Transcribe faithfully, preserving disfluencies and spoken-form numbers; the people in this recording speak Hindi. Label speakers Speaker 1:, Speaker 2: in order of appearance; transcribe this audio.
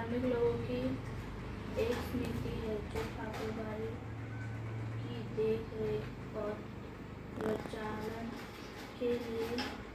Speaker 1: धार्मिक लोगों की एक समिति है जो ठाकुरबाड़ी की देख रेख और प्रचालन के लिए